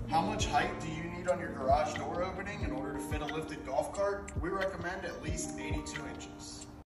How much height do you need on your garage door opening in order to fit a lifted golf cart? We recommend at least 82 inches.